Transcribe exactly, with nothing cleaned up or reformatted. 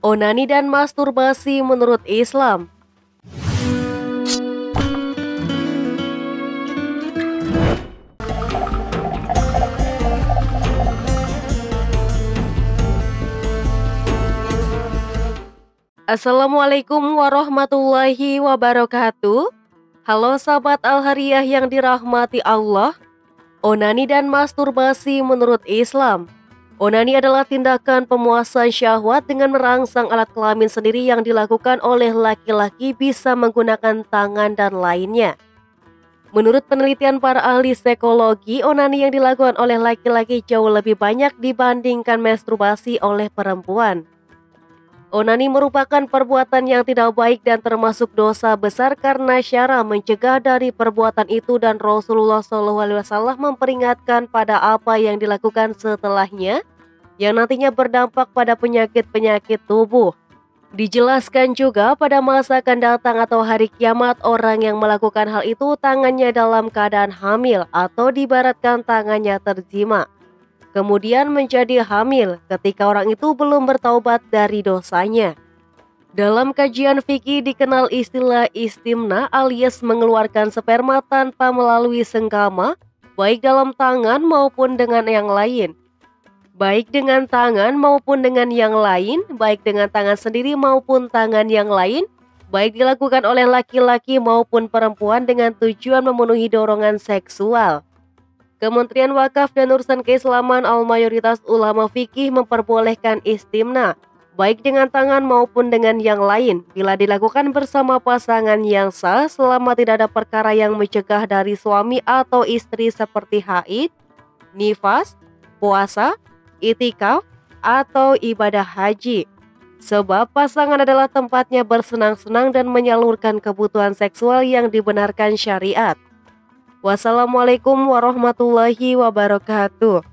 Onani dan masturbasi menurut Islam. Assalamualaikum warahmatullahi wabarakatuh. Halo sahabat Al-Hariyah yang dirahmati Allah. Onani dan masturbasi menurut Islam. Onani adalah tindakan pemuasan syahwat dengan merangsang alat kelamin sendiri yang dilakukan oleh laki-laki bisa menggunakan tangan dan lainnya. Menurut penelitian para ahli psikologi, onani yang dilakukan oleh laki-laki jauh lebih banyak dibandingkan masturbasi oleh perempuan. Onani merupakan perbuatan yang tidak baik dan termasuk dosa besar karena syara mencegah dari perbuatan itu, dan Rasulullah shallallahu alaihi wasallam memperingatkan pada apa yang dilakukan setelahnya yang nantinya berdampak pada penyakit-penyakit tubuh. Dijelaskan juga pada masa akan datang atau hari kiamat, orang yang melakukan hal itu tangannya dalam keadaan hamil atau diibaratkan tangannya terzina, kemudian menjadi hamil ketika orang itu belum bertaubat dari dosanya. Dalam kajian fikih dikenal istilah istimna alias mengeluarkan sperma tanpa melalui senggama, baik dalam tangan maupun dengan yang lain. Baik dengan tangan maupun dengan yang lain, baik dengan tangan sendiri maupun tangan yang lain, baik dilakukan oleh laki-laki maupun perempuan dengan tujuan memenuhi dorongan seksual. Kementerian Wakaf dan Urusan Keislaman al mayoritas ulama fikih memperbolehkan istimna, baik dengan tangan maupun dengan yang lain, bila dilakukan bersama pasangan yang sah selama tidak ada perkara yang mencegah dari suami atau istri seperti haid, nifas, puasa, itikaf, atau ibadah haji. Sebab pasangan adalah tempatnya bersenang-senang dan menyalurkan kebutuhan seksual yang dibenarkan syariat. Wassalamualaikum warahmatullahi wabarakatuh.